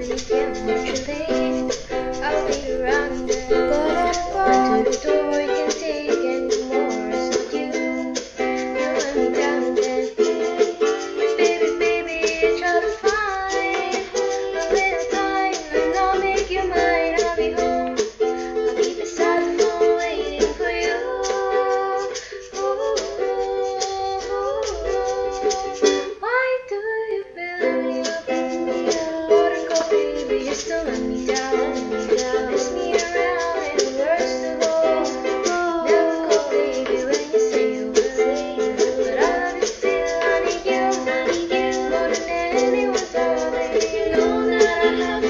you can't modulate. I'll wait around and run to the door you can take and tomorrow is not you. You let me down and then baby, I try to find a little time and I'll make you mine. I'll be home. I'll be beside the phone waiting for you. Why do you fill me up in the buttercup, baby? You still let me down. Miss me around and the worst of all. Never call, baby, when you say you will. But I love you still. I need you more than anyone's all. Baby, you know that I have